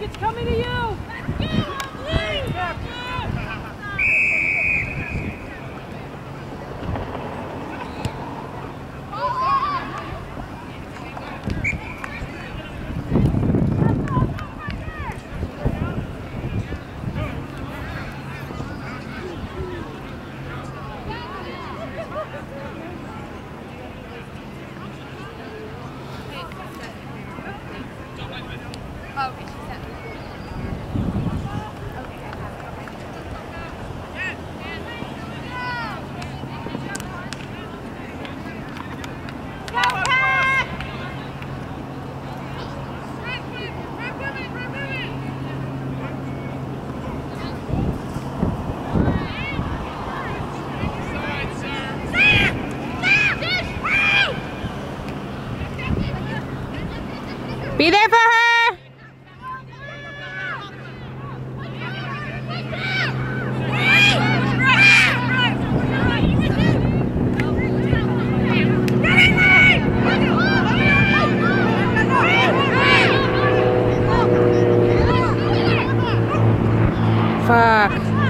it's coming to you! Be there for her! Fuck.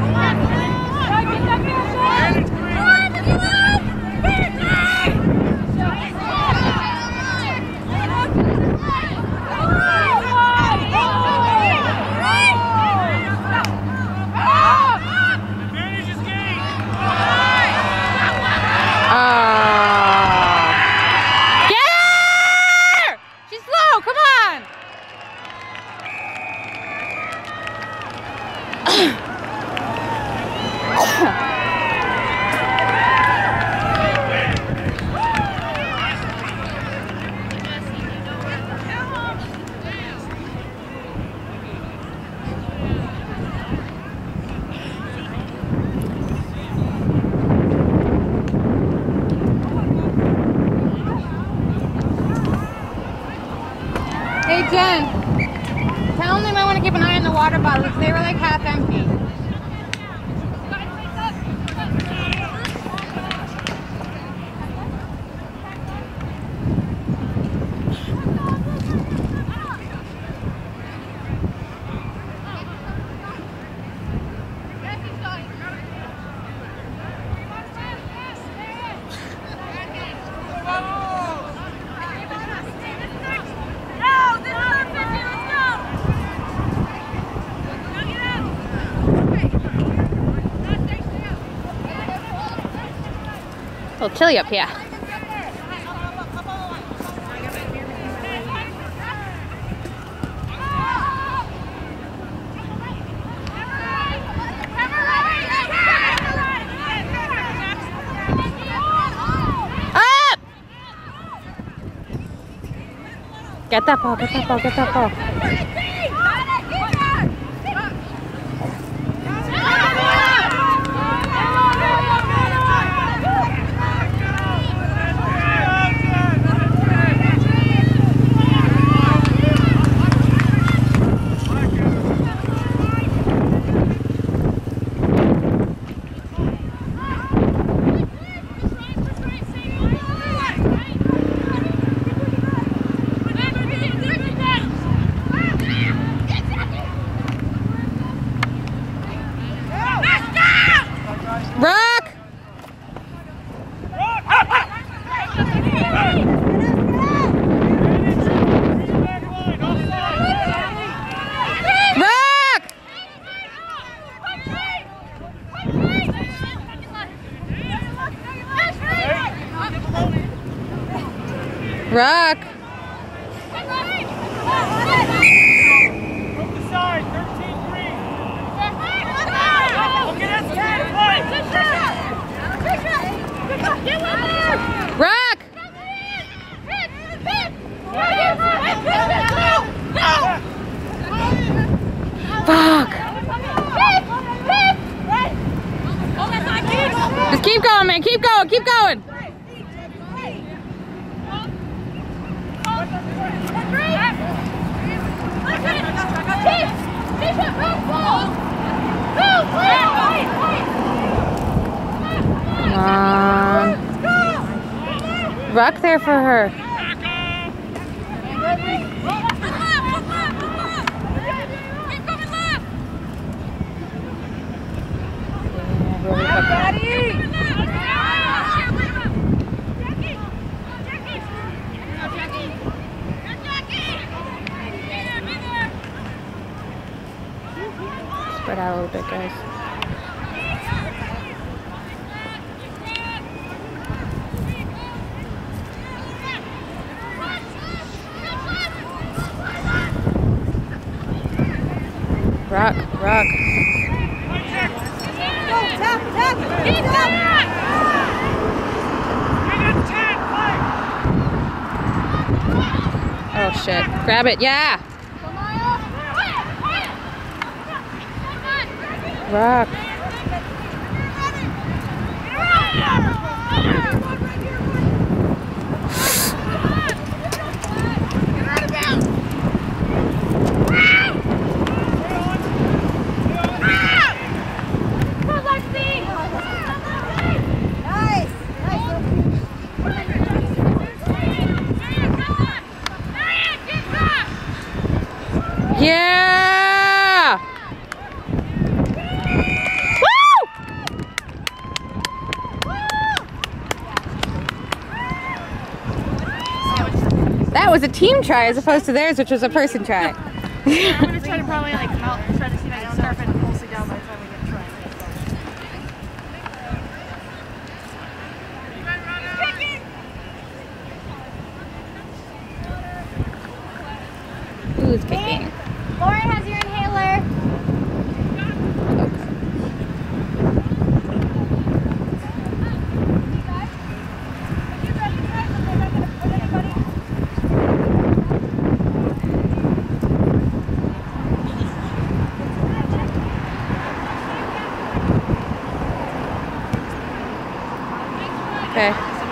Hey Jen, tell them they might want to keep an eye on the water bottles. They were like half empty. A little chilly up here. Up! Get that ball, get that ball, get that ball. Rock! Rock! From the side, 13-3. Look at this kid play! Rock! Fuck! Just keep going, man. Keep going. Keep going. Come on. Rock there for her. before we put them. Spread out a little bit, guys. Rock, rock. Go, tap, tap, keep that! Oh shit. Grab it, yeah! Rock. Yeah! Woo! That was a team try as opposed to theirs, which was a person try. I'm gonna try to probably like try to see if I can surf it and pulse it down by the time we get trying. Who's kicking? Lauren has your inhaler. Okay.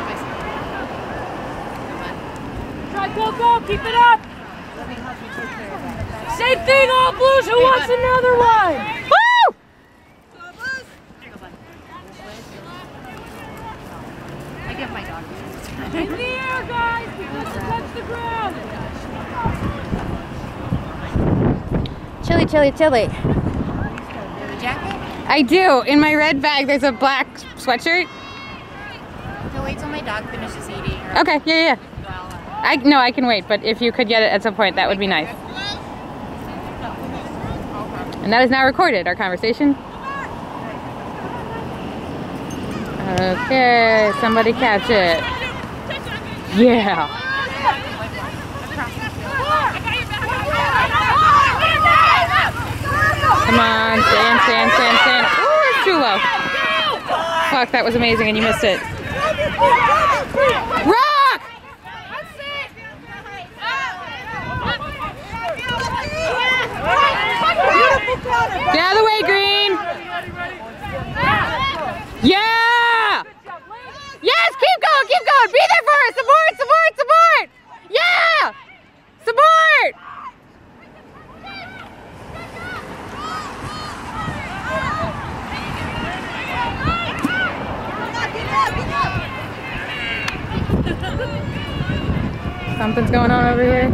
Try, go, go, keep it up! Same thing, all blues, who wants another one? Woo! I give my dog. In the air, guys, because it touched the ground. Chilly, chilly, chilly. Jacket? I do. In my red bag, there's a black sweatshirt. No, wait till my dog finishes eating. Okay, yeah. No, I can wait, but if you could get it at some point, that would be nice. And that is now recorded, our conversation. Okay, somebody catch it. Yeah. Come on, stand, stand, stand, stand. Ooh, it's too low. Fuck, that was amazing and you missed it. Rock! Get out of the way, Green! Yeah! Yes, keep going, keep going! Be there for us! Support, support, support! Yeah! Support! Something's going on over here.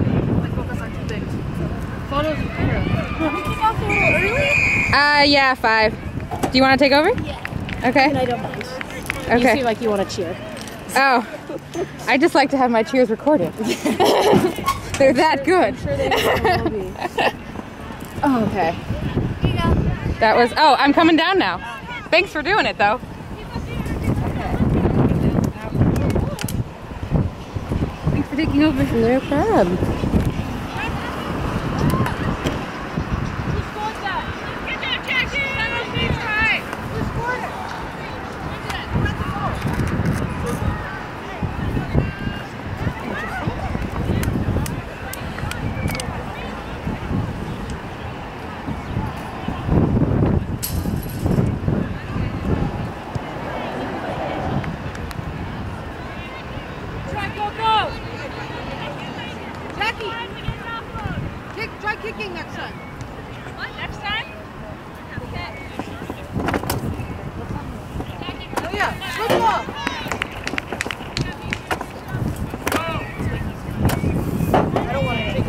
Yeah, 5. Do you want to take over? Yeah. Okay. I don't mind. Okay. You seem like you want to cheer. Oh, I just like to have my cheers recorded. They're that good. I'm sure they will be. Oh, okay. That was, oh, I'm coming down now. Thanks for doing it, though. Thanks for taking over. No problem. Try kicking next time. What? Next time? Okay. Oh yeah, good ball. I don't want to take it.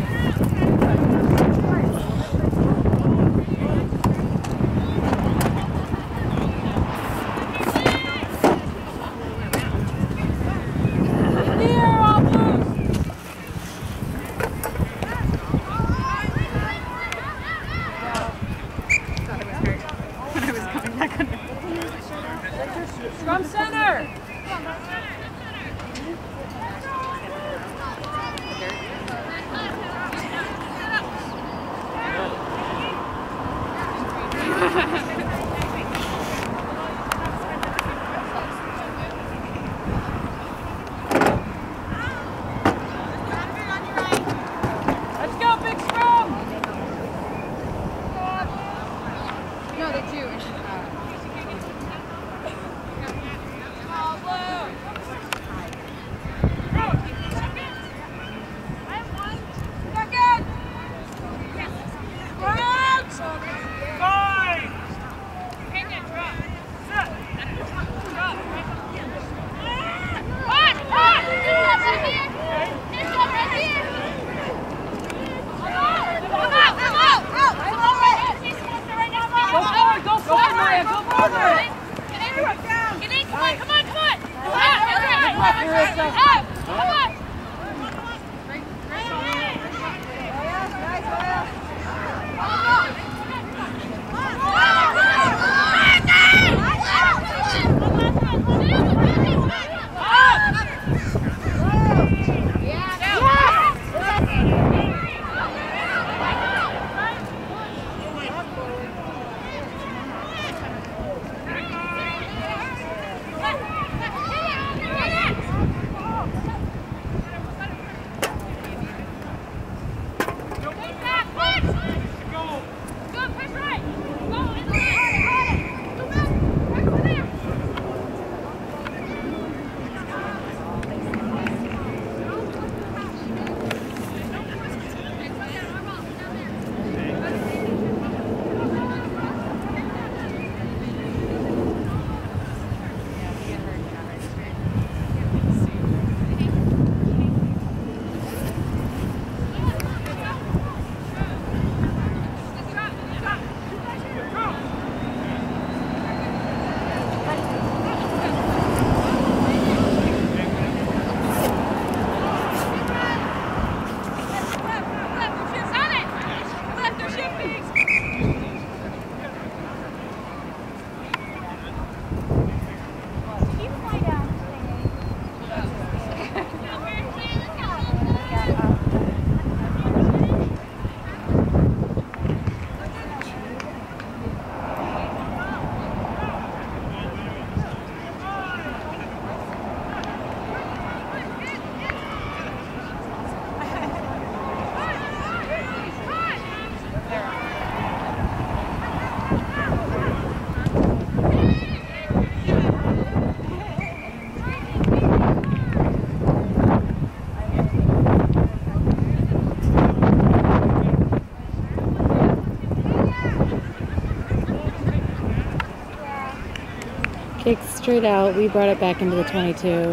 Kicked straight out. We brought it back into the 22.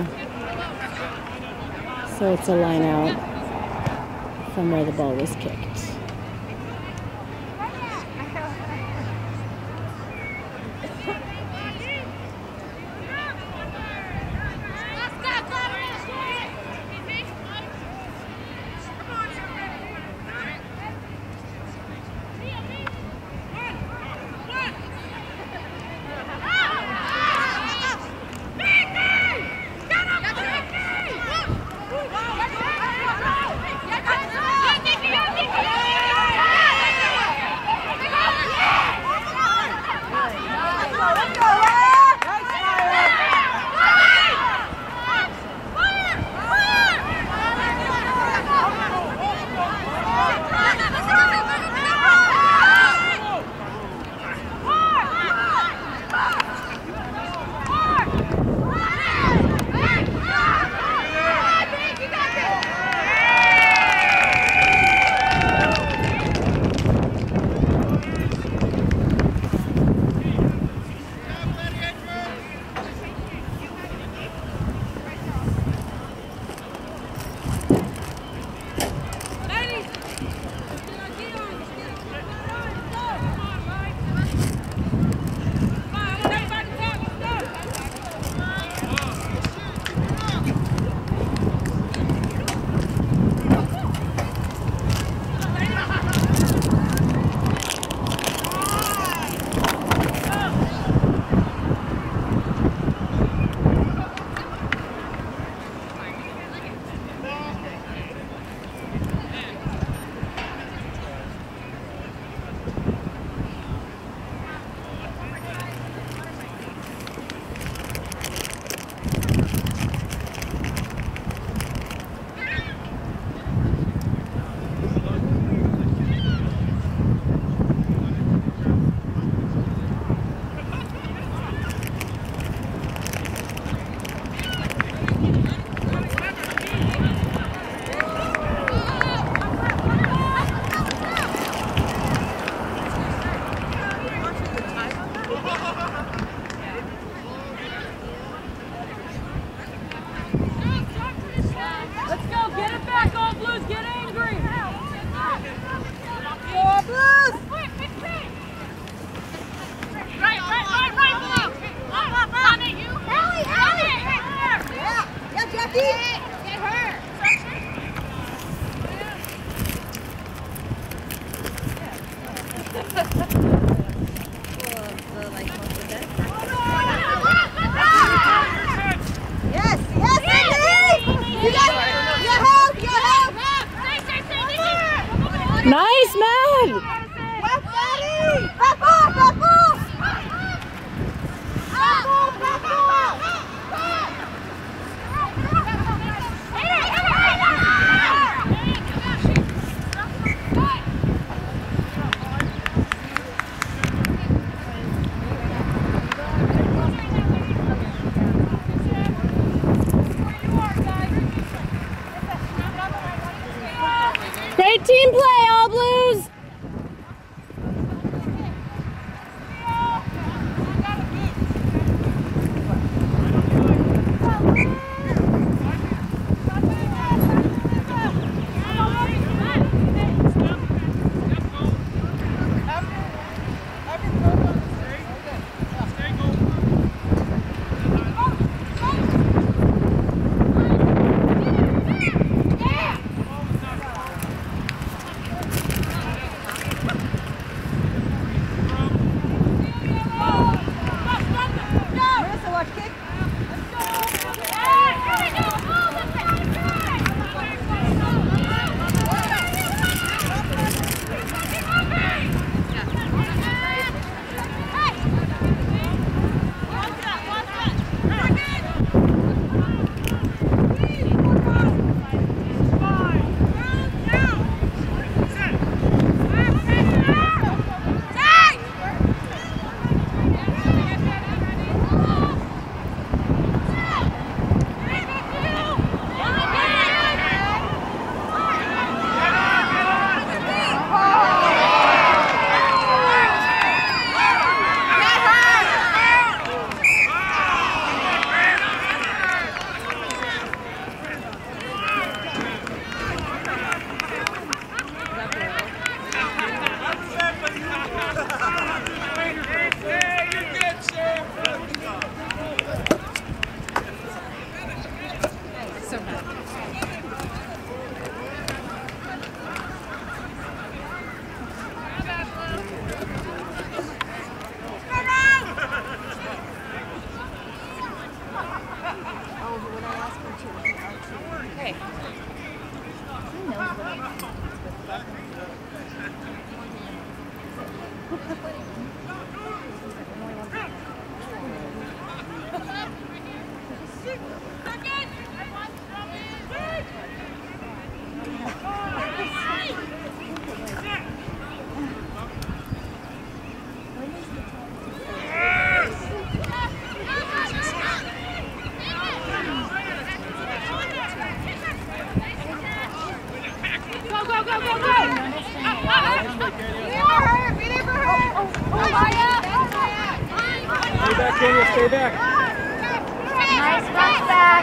So it's a line out from where the ball was kicked. Go, Nice, Matt! Back, buddy! Back off! Back off! Back off! Back off! Great team play, All Blues! Stay back. Nice rush back.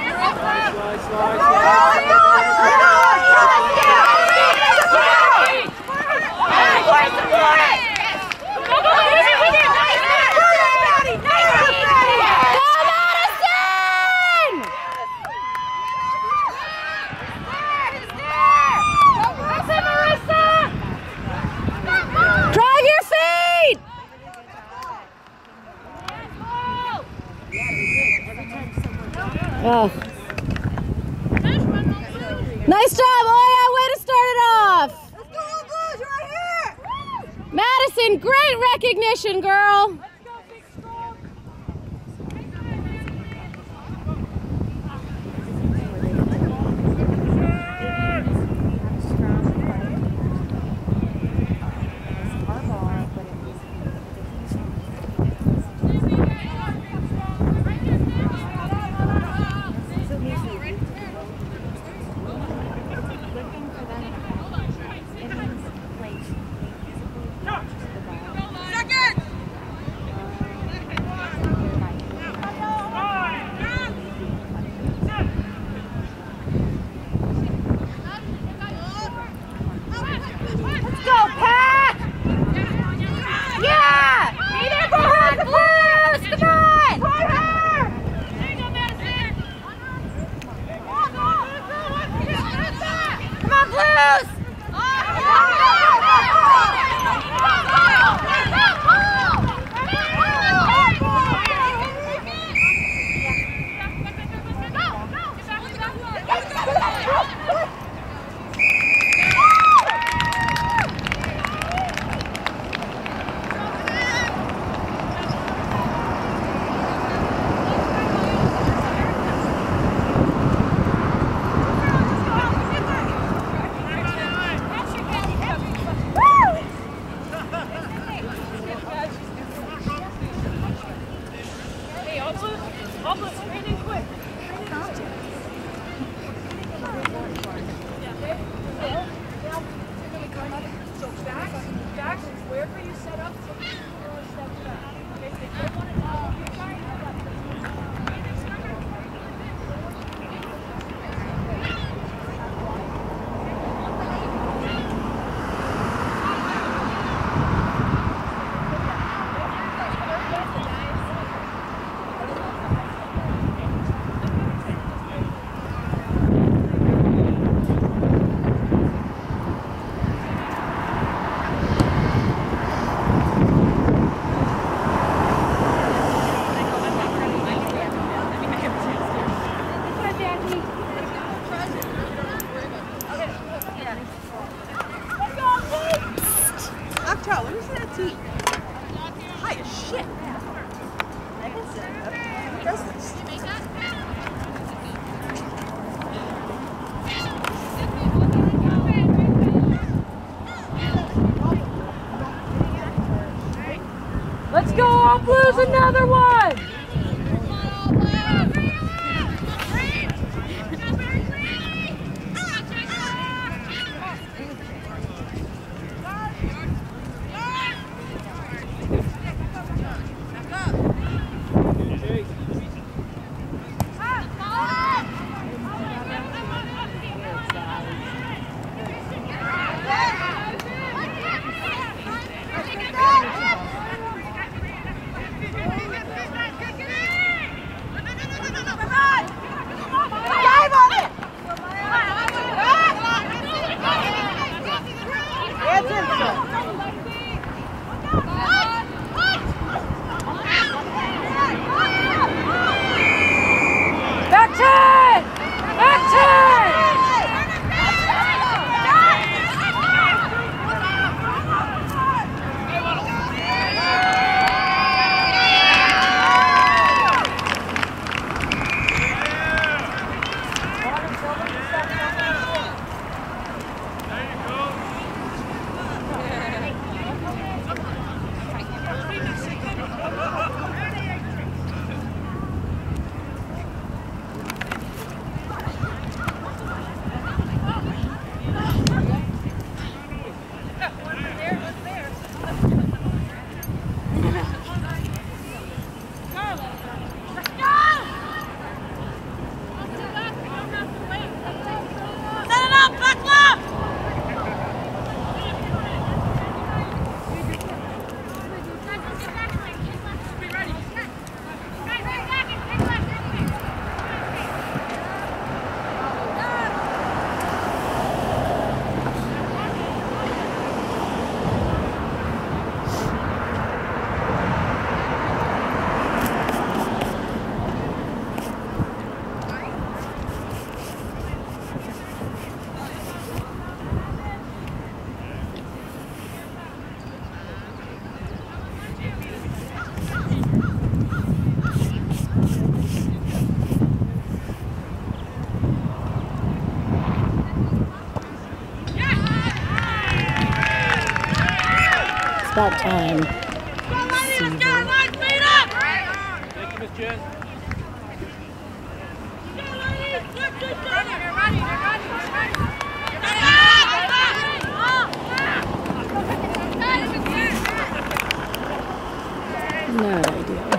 Oh. Nice job, Oya. Way to start it off. Let's go, Blues. You're right here. Madison, great recognition, girl. There's another one! About time. Thank you, Miss Jen. Not ideal.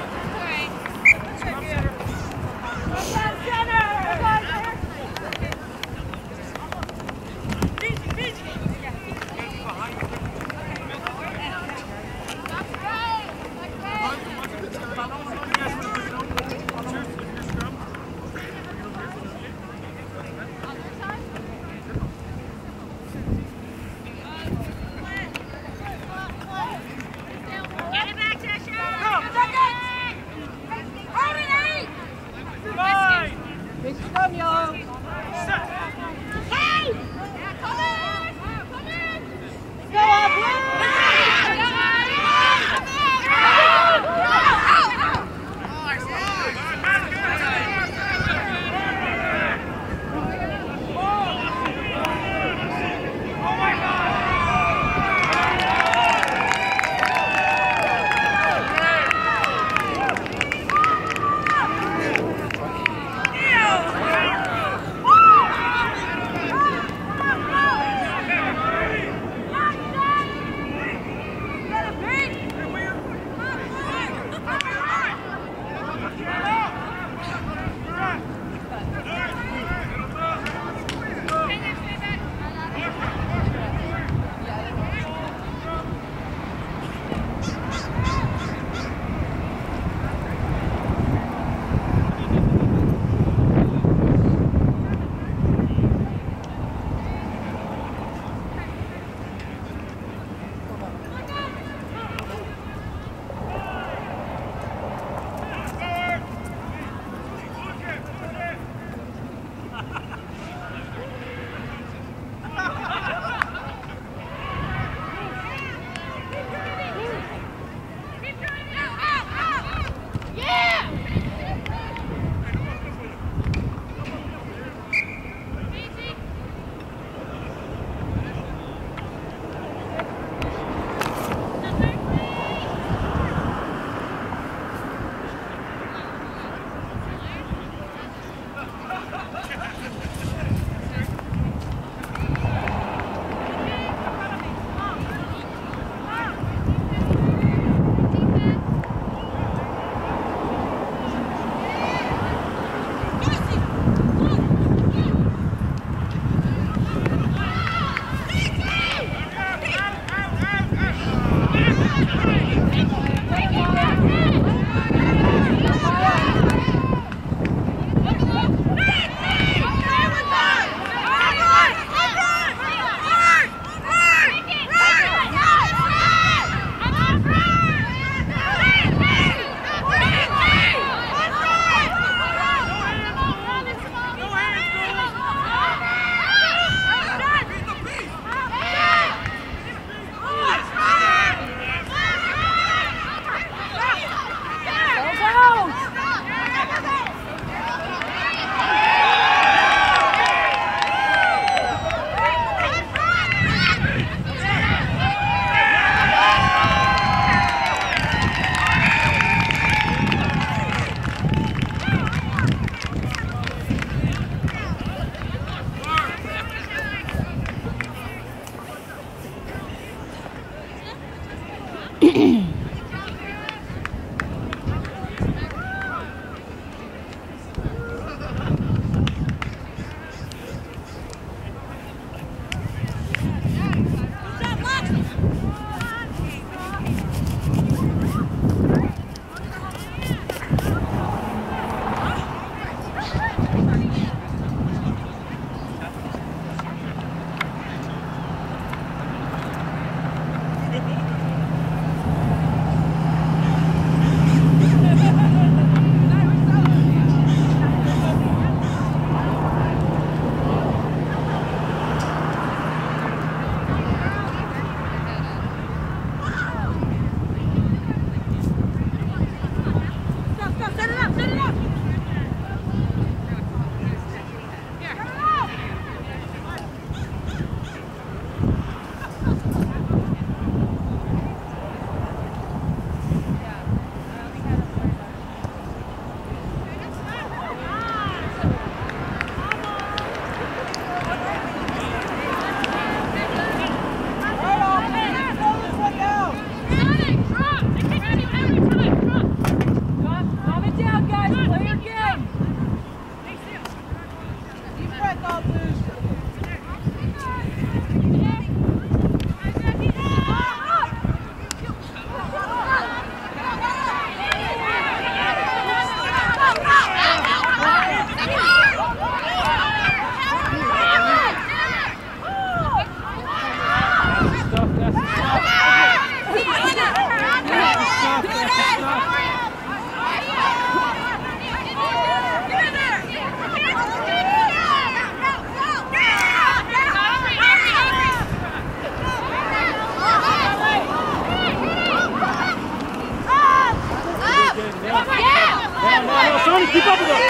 Sonny, keep up with them.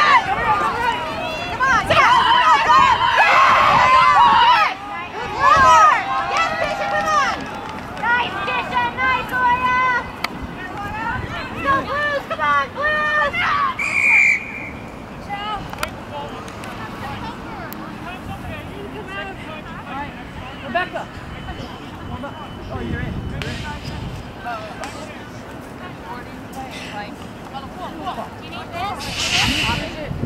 Rebecca. Oh, you're in. Do you need this?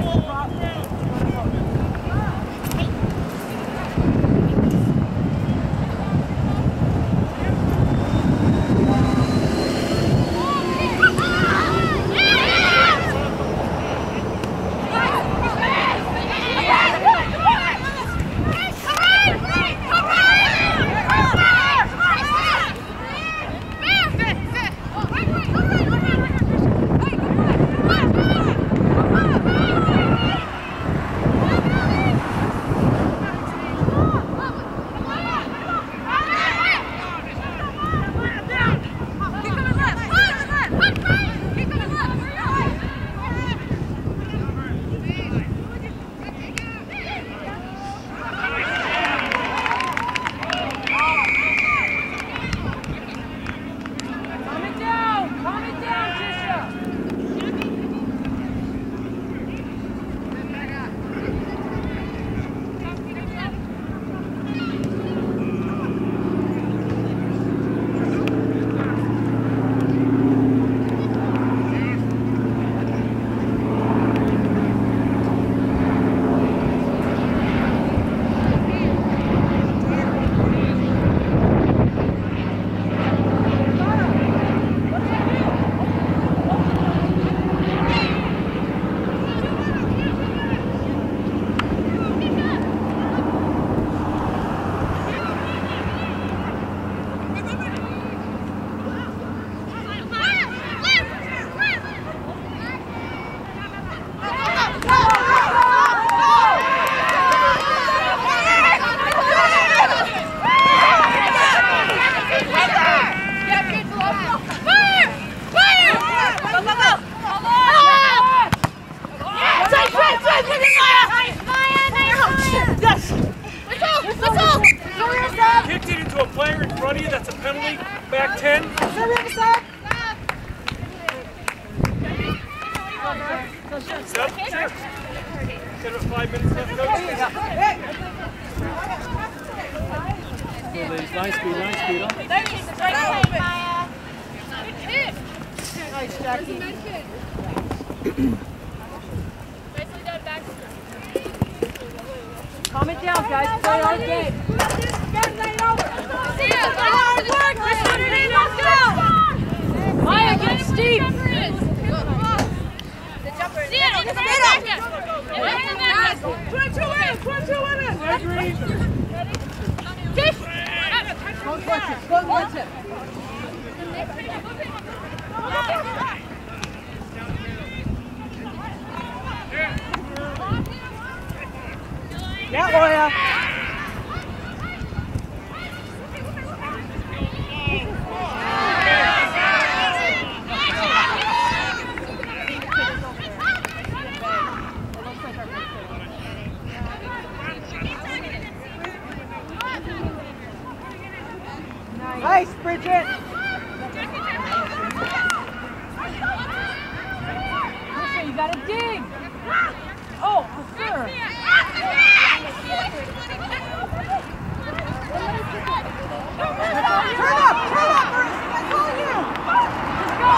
Kicked it into a player in front of you, that's a penalty. Back 10. Sub, sure. Got about 5 minutes left, coach. Nice speed, huh? Nice, Jackie. Calm it down, guys. Play our game. Maya, get Steve. Don't touch it. Don't touch it. Yeah, Loya. Nice, Bridget. Listen, you gotta dig. Oh, for sure. Turn up, Bruce. That's all you. Let's go.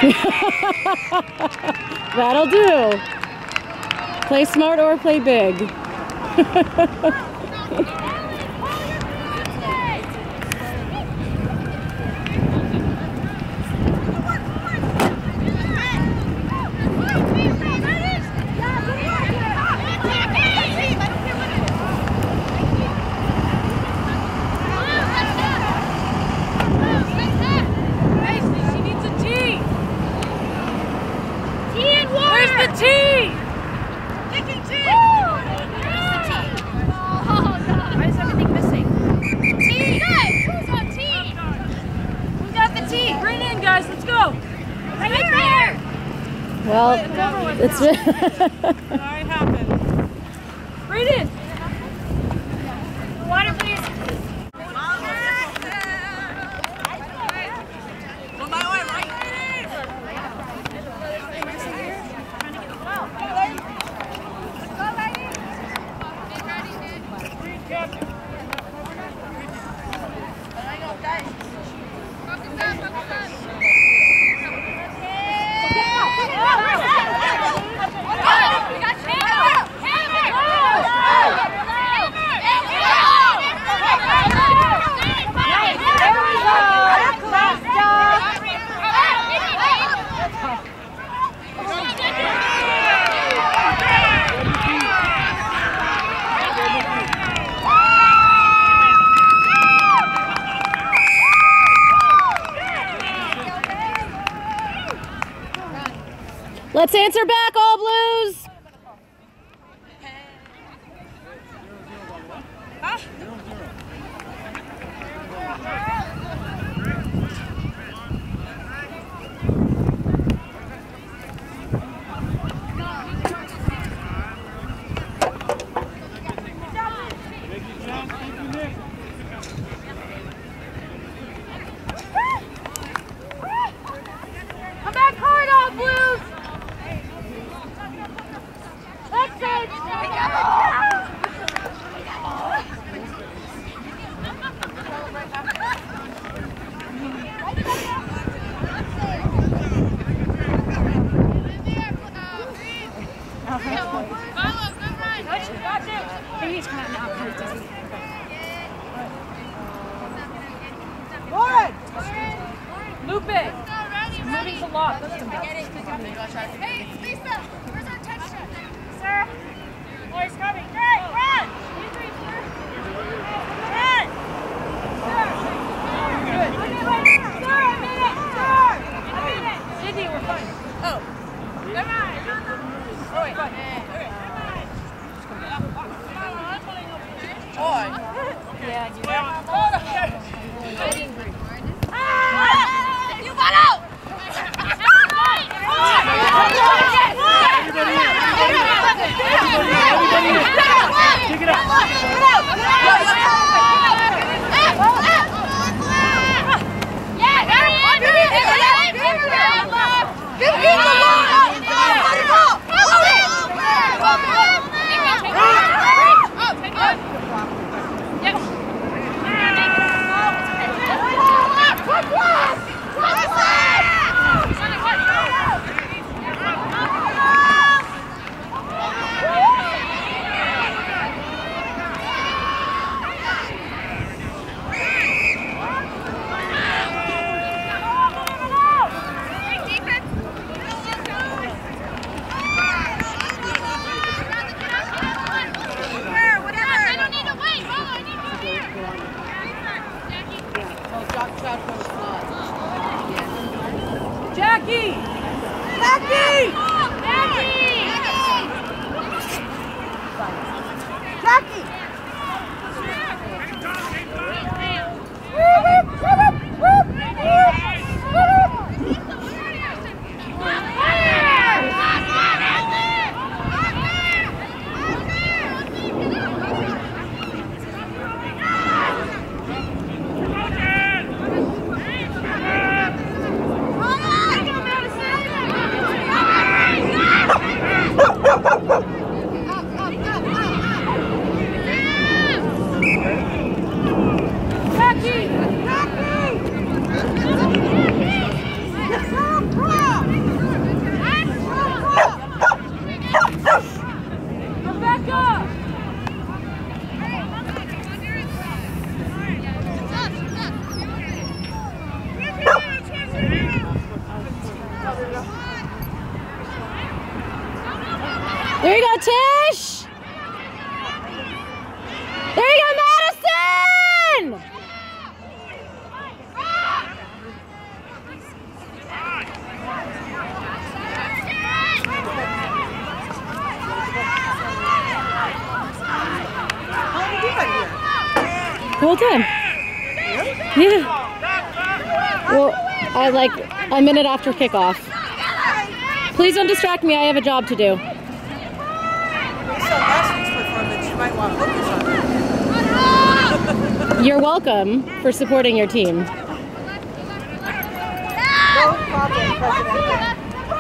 That'll do. Play smart or play big. Well, it's Sorry, happened. Right in. Water, please. Let's answer back, All Blues. Come back hard, All Blues. Loop it. Moving's a lot. Hey, Lisa, where's our touchdown? Sir. Oh, he's coming. Run! Run! Run! Sir! Sydney, we're fine. Oh. Come on. Oh, wait. Fine. Yeah, you You got out! Take it up. Jackie! Jackie! Jackie! Jackie! Tish! There you go, Madison! The whole time. Yeah. Well, I like a minute after kickoff. Please don't distract me. I have a job to do. Based on last week's performance, you might want to focus on it. You're welcome for supporting your team. No problem, President.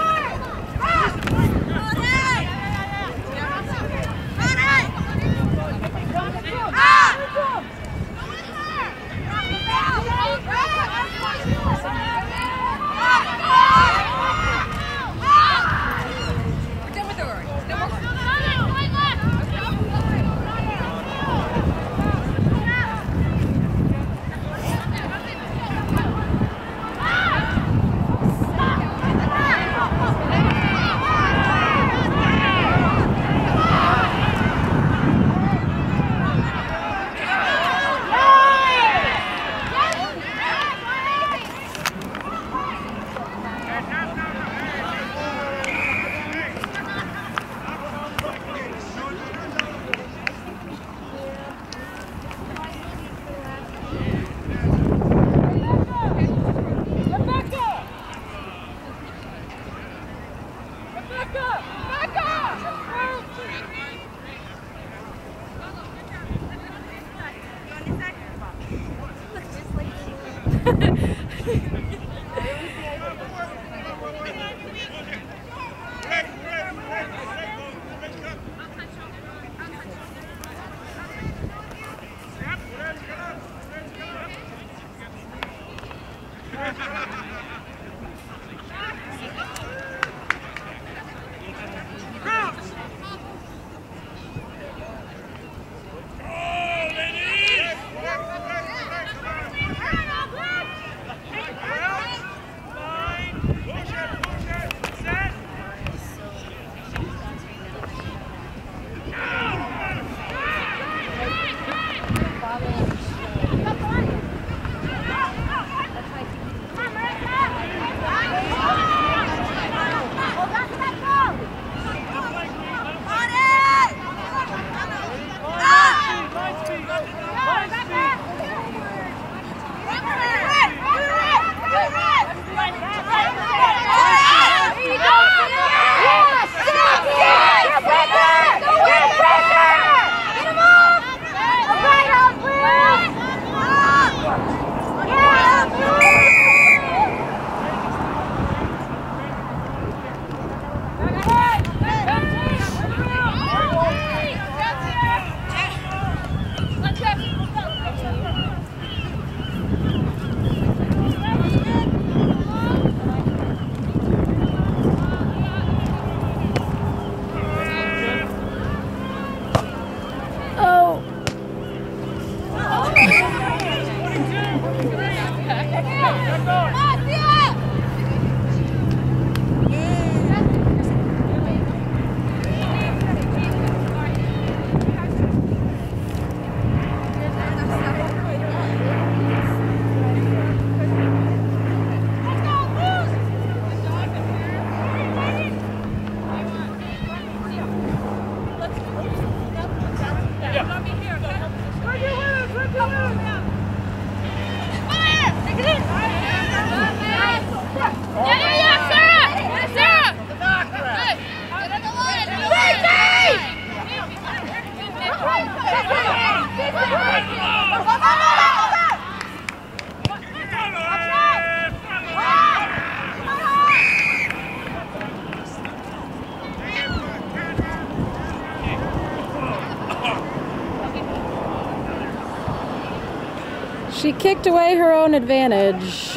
She kicked away her own advantage.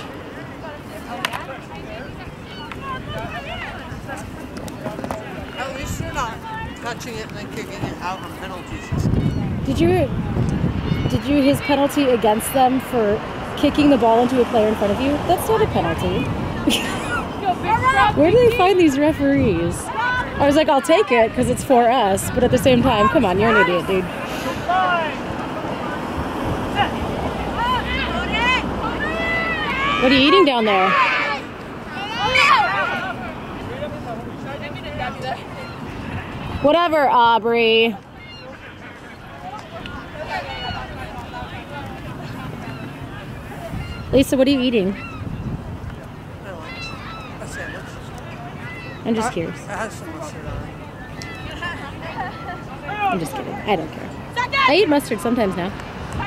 At least you're not touching it and then kicking it out on penalties. Did you his penalty against them for kicking the ball into a player in front of you? That's not a penalty. Where do they find these referees? I was like, I'll take it because it's for us, but at the same time, come on, you're an idiot, dude. What are you eating down there? Whatever, Aubrey. Lisa, what are you eating? A sandwich. I'm just curious. It has some mustard on it. I'm just kidding. I don't care. I eat mustard sometimes now.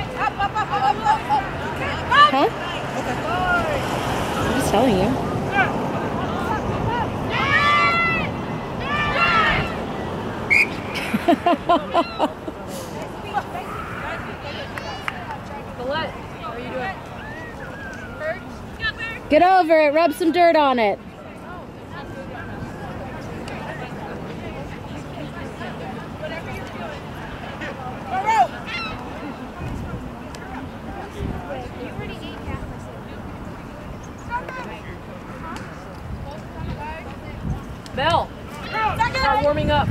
Huh? I'm just telling you. Get over it. Rub some dirt on it. Mel, start warming up.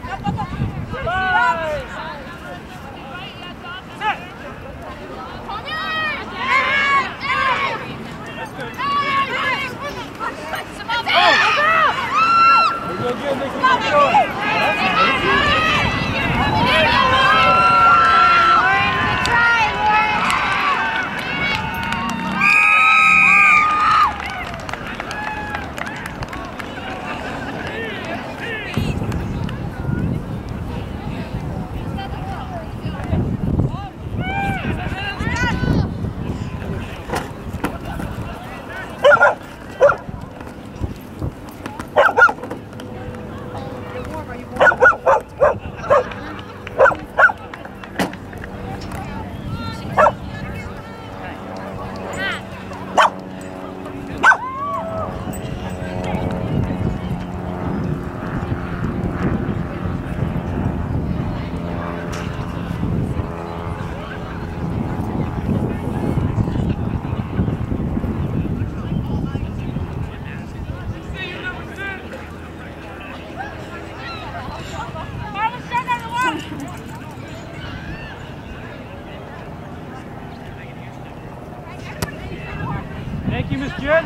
Thank you, Miss Jen.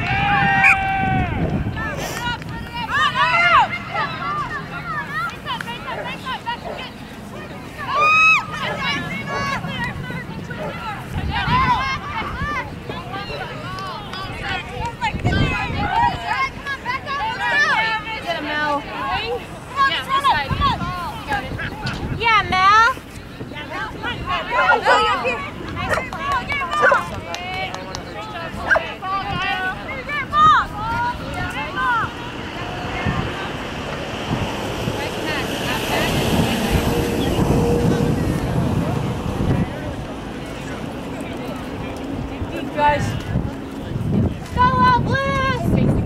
Yeah, Mel. Guys. Go out, Blues!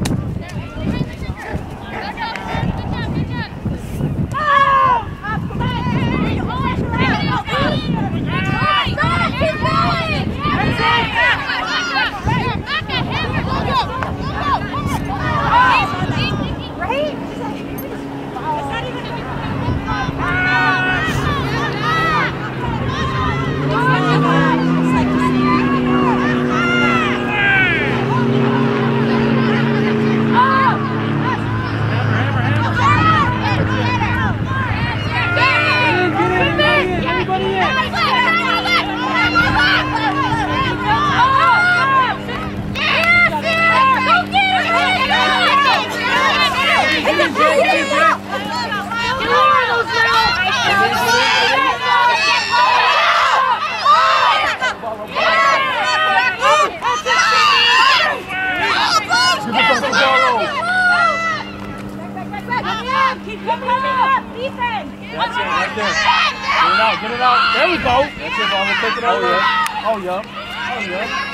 That's it, right there. Get it out, get it out. There we go. That's it, Bob. We'll take it over. Oh, yeah. Oh, yeah.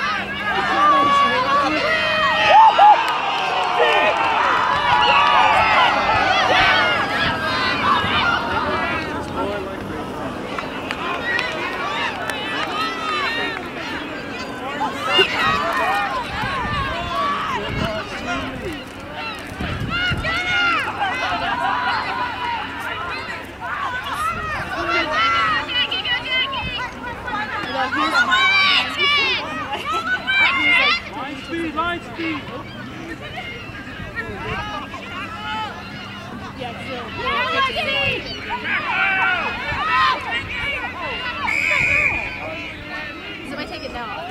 Somebody take it down.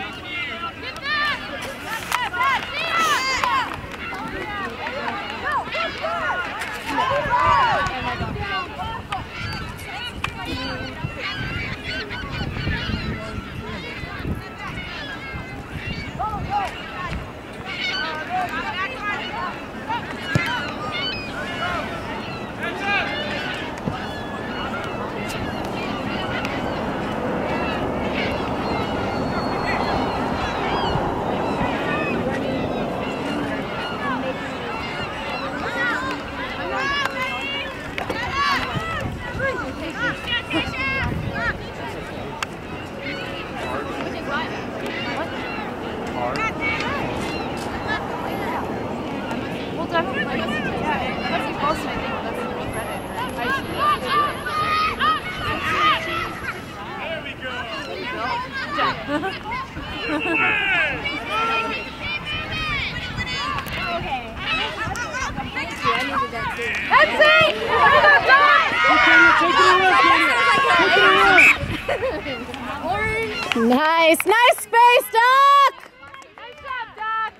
Nice, nice space, Doc! Nice job, Doc.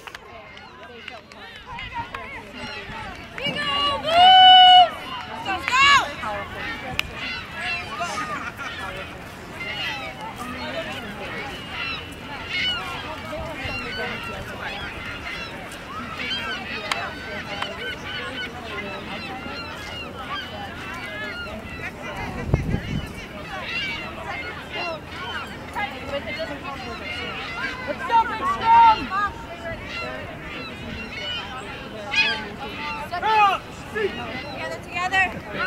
Let's go! Let's go, big storm! Together, together.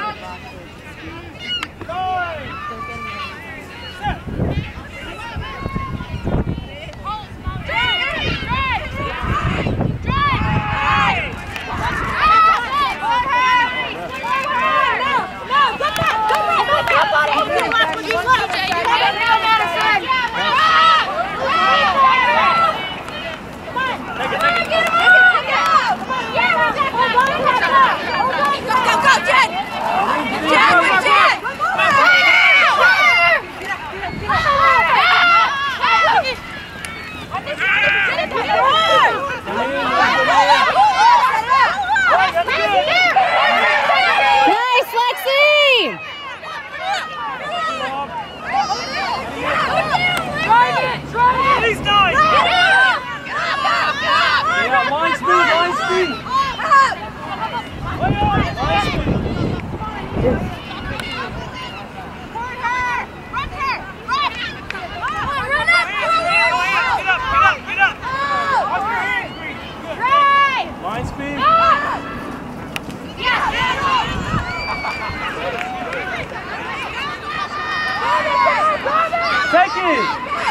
Take it!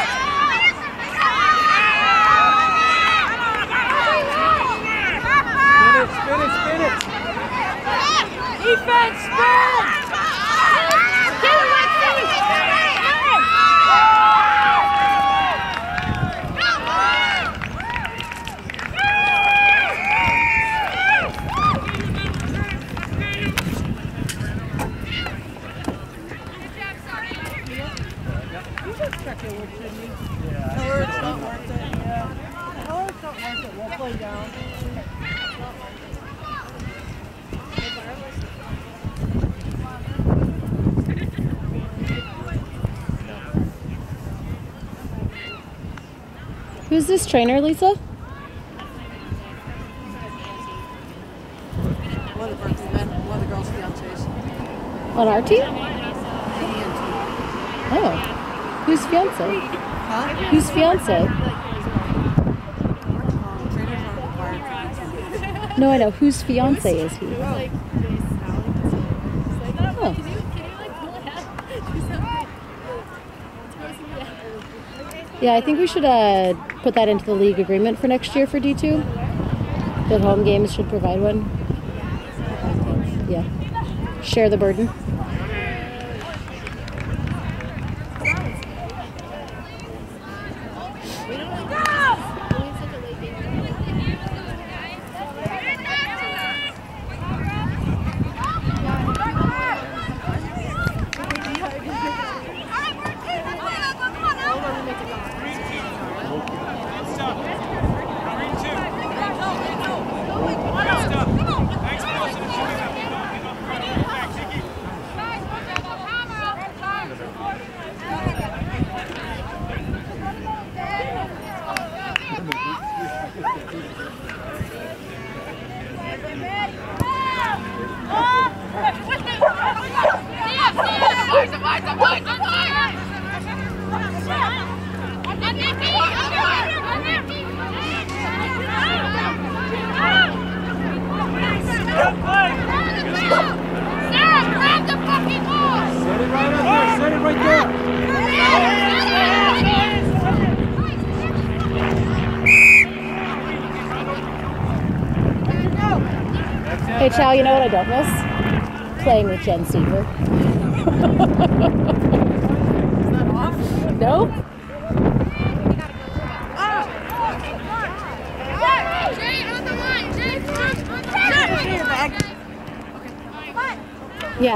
Spin it, spin it! Defense, spin! Get it, Lexi! Who's this trainer, Lisa? One of the birthday men, one of the girls' fiancés. On our team? Oh. Who's fiance? Huh? Who's fiance? Trainers aren't required to. No, I know. Whose fiance is he? Oh. Yeah, I think we should put that into the league agreement for next year for D2. That home games should provide one. Yeah. Share the burden. Hey, Chow, you know what I don't miss? Playing with Jen Seaver. Is that off? Nope. Yeah.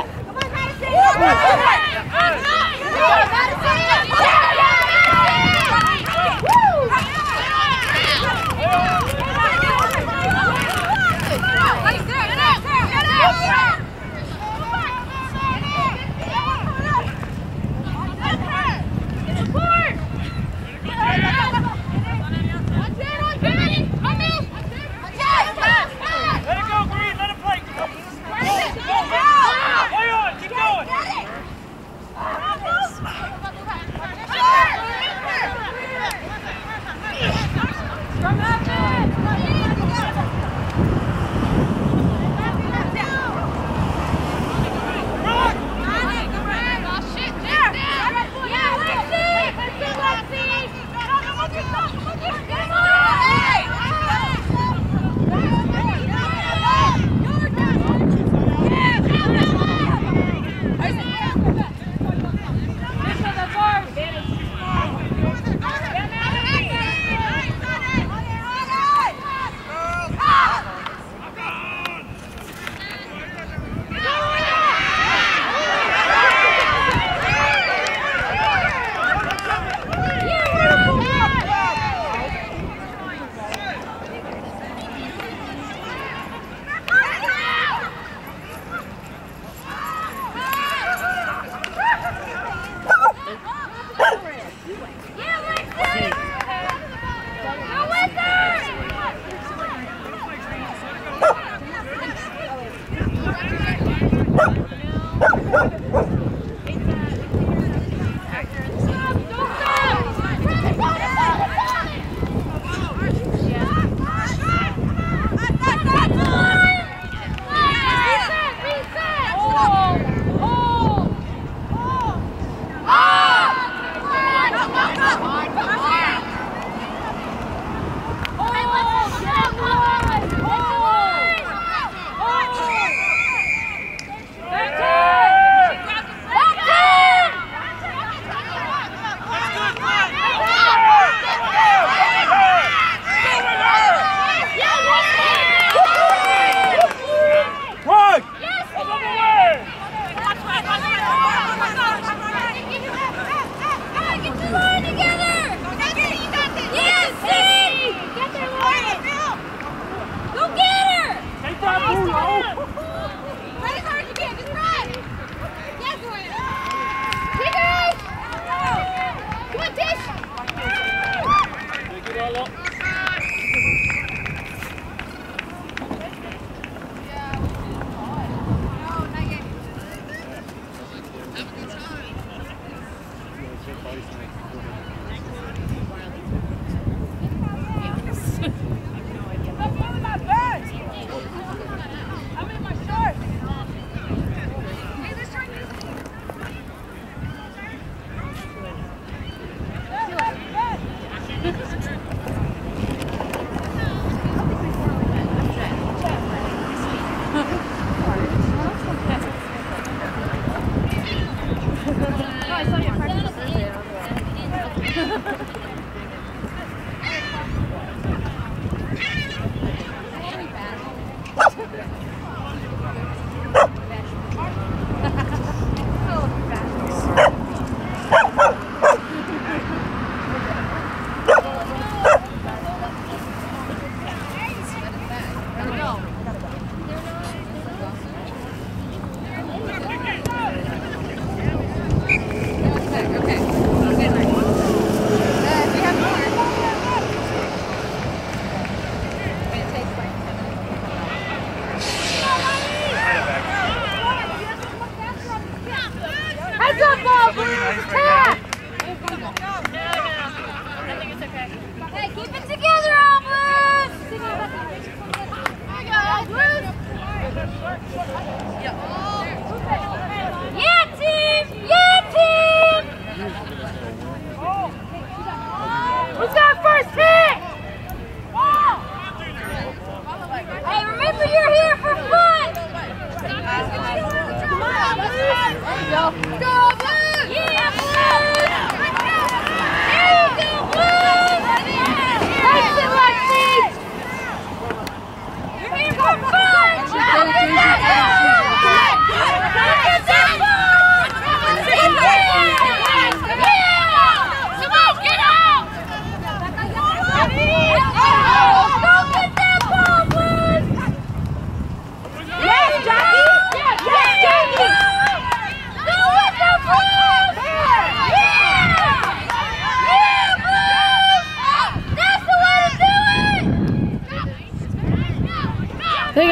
Who's got first hit? Hey, remember you're here for fun!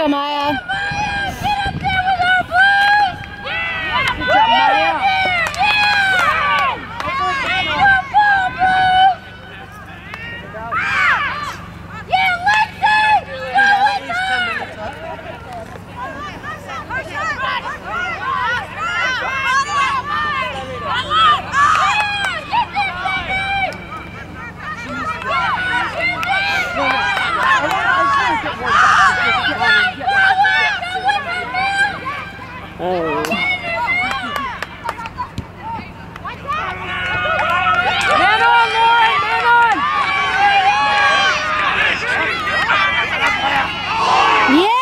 job, Maya. Get up there with our boys! Yeah! Good job, Maya! Yeah, Lexi! At least 10 minutes left. Oh. Man on, Lauren! Man on! Yeah!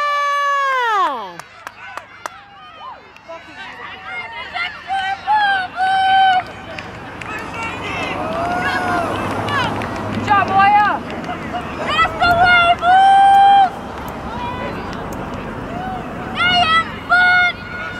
Good job, Moya! That's the way, Bulls! They have fun!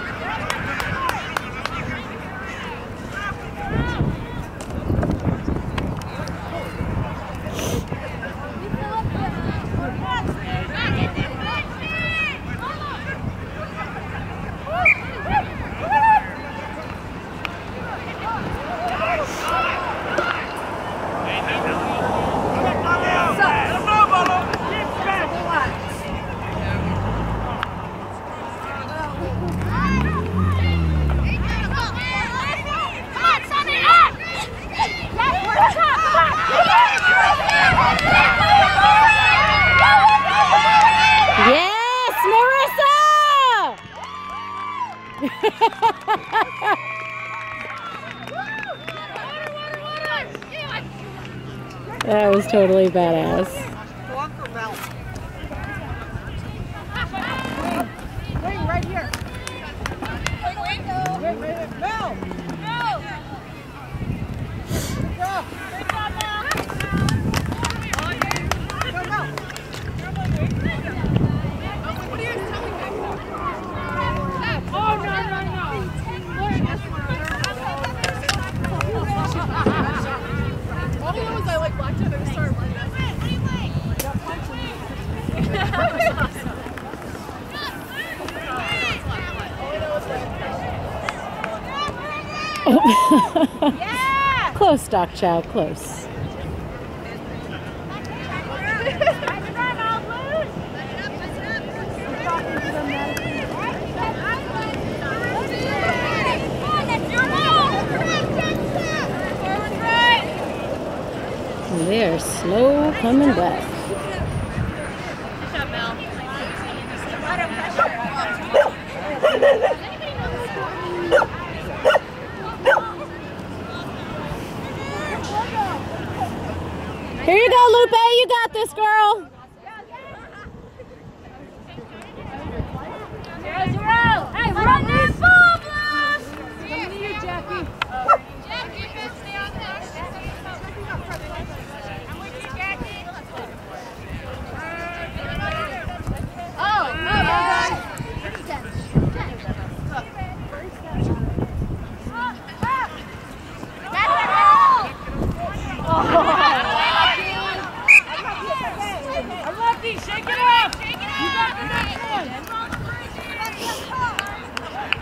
Yes, Marissa! That was totally badass. Walker belt. Wait, right here. Wait, Mel. Close, Doc Chow, close. They are slow coming back. Here you go, Lupe. You got this, girl. Hey, run this ball, Blues! Coming to you, Jackie. Jackie, stay on there. I'm with you, Jackie. Oh, Shake it up! You got the next one.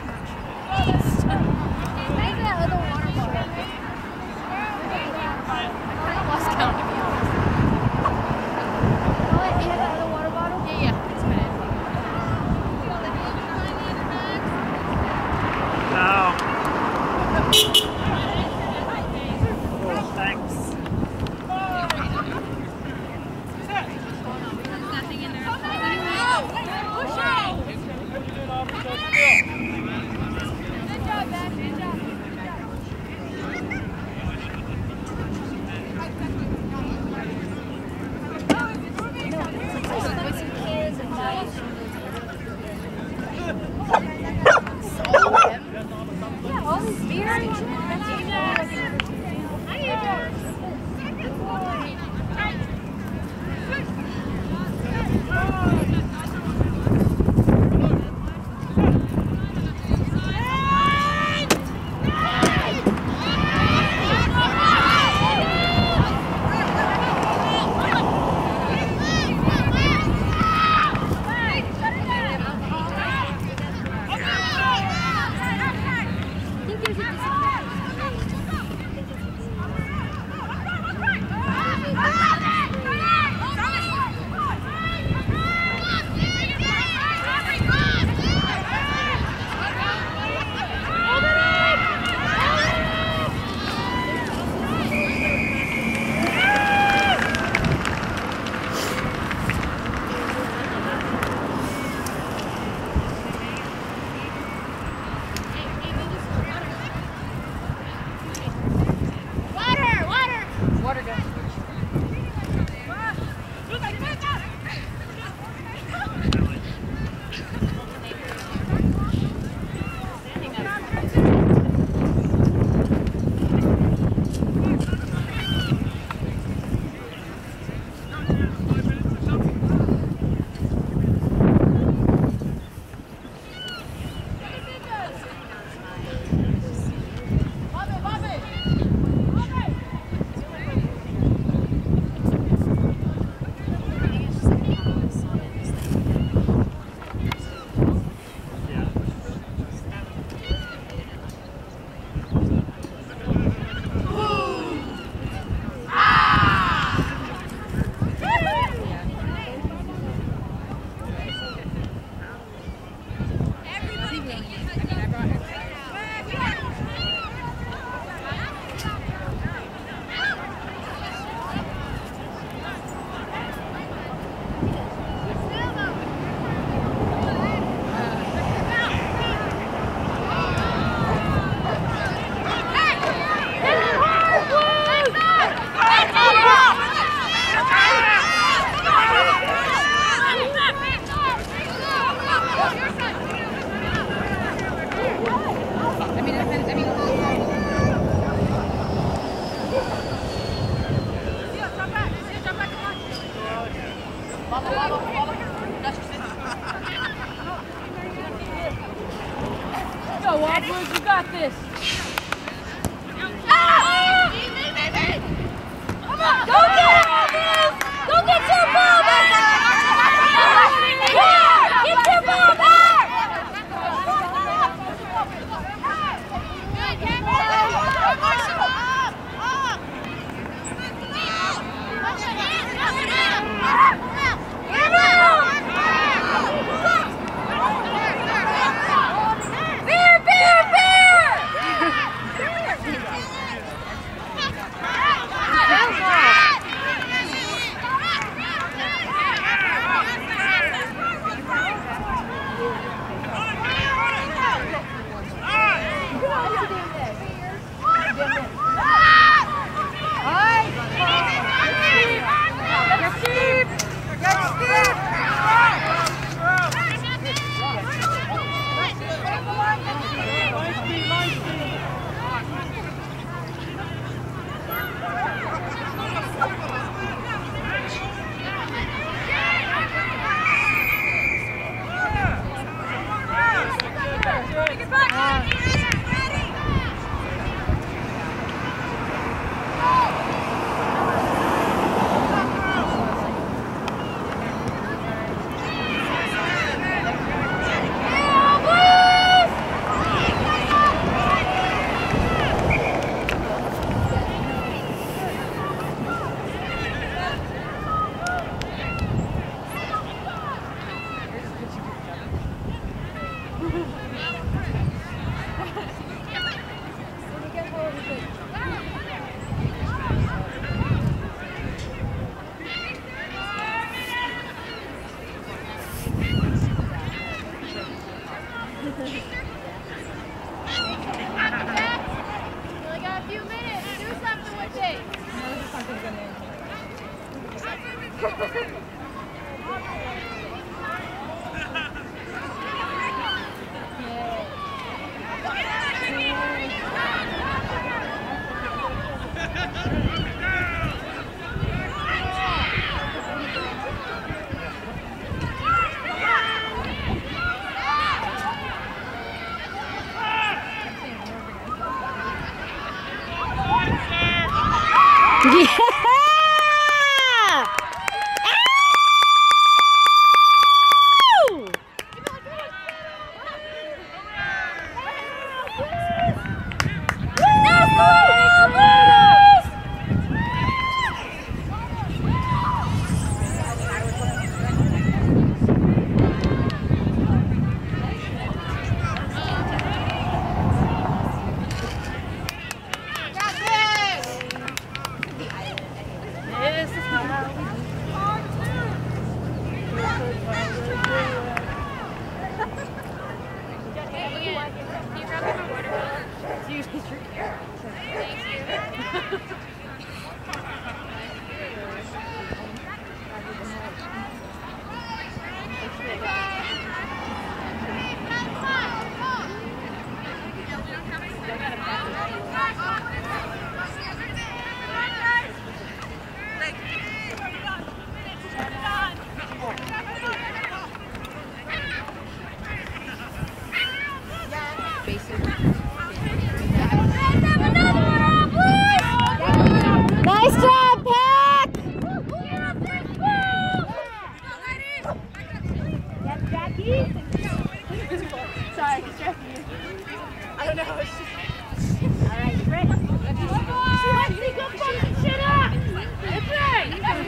Go, Wobblers, you got this. Come on, go get it, Wobblers! Go get your ball back! Get your ball back! Nice job, Pack! That's Jackie? Sorry, distracting you. I don't know. It's just... All right, you ready? Go fucking shit up! That's right!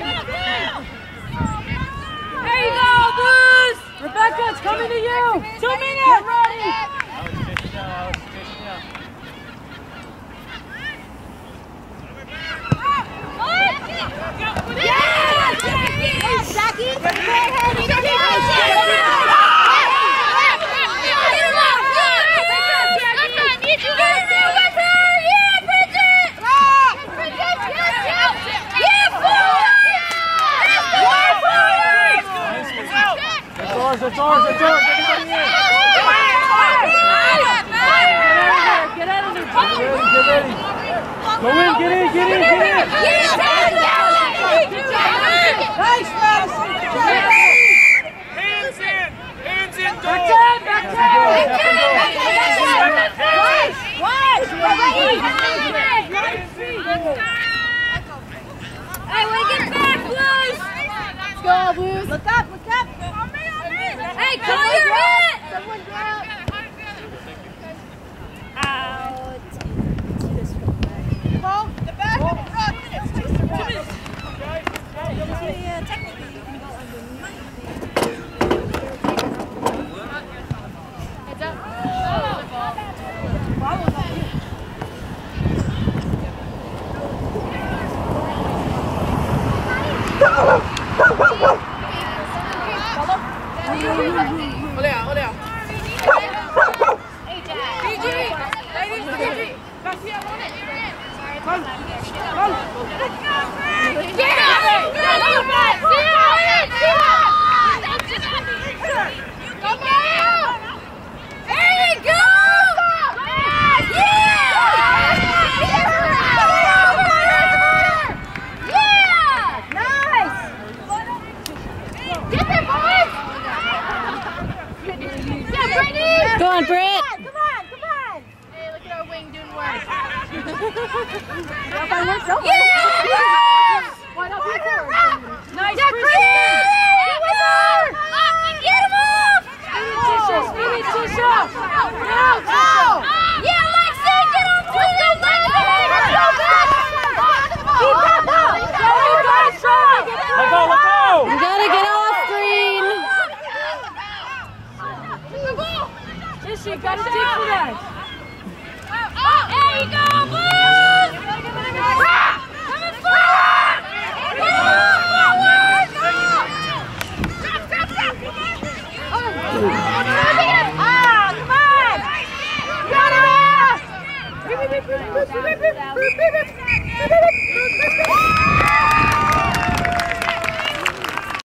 There you go, Blues! Rebecca, it's coming to you! 2 minutes! Get ready! It's ours, it's ours, everybody in! Get out of there! Get ready! Go in, get in! Nice, Madison! on, Britt. Come on. Hey, look at our wing doing work. Why not be Nice, Yeah, Kristen! Get him off! Tisha, speedy, Tisha! Yeah, Lexi, get on to it! Let's go back! Keep that ball! Let go! You gotta get off screen. Tisha, you gotta dig for that. There you go, Blues! Coming forward! Come on! Got it!